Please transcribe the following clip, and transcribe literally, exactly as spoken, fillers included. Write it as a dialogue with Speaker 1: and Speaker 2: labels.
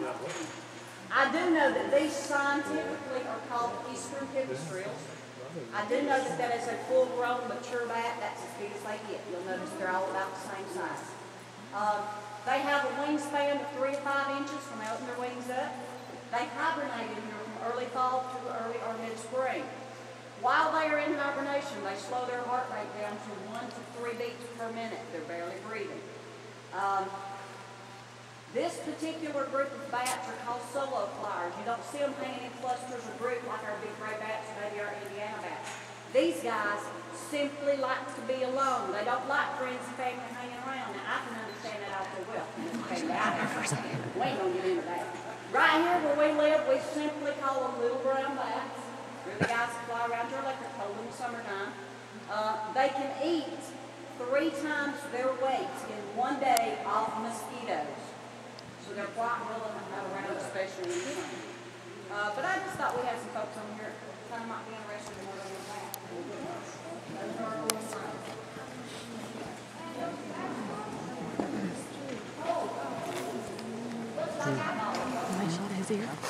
Speaker 1: I do know that these scientifically are called eastern pipistrelles. I do know that that is a full-grown, mature bat. That's as big as they get. You'll notice they're all about the same size. Um, they have a wingspan of three to five inches from opening their wings up. They hibernate in here from early fall to early or mid-spring. While they are in hibernation, they slow their heart rate down to one to three beats per minute. They're barely breathing. Um, this particular group of bats are called solo flyers. You don't see them hanging in clusters or groups like our big gray bats or maybe our Indiana bats. These guys simply like to be alone. They don't like friends and family hanging around. Now, I can understand that all too well. Okay, I understand. We ain't gonna get into that. Right here where we live, we simply call them little brown bats. They're the guys that fly around your electric pole in the summertime. Uh, they can eat three times their weight in one day off mosquitoes. So they're quite relevant around, especially in the summer. Uh, but I just thought we had some folks on here that kind of might be interested in what they're about. Those are our little friends. Oh, looks like I know.
Speaker 2: I shot his ear.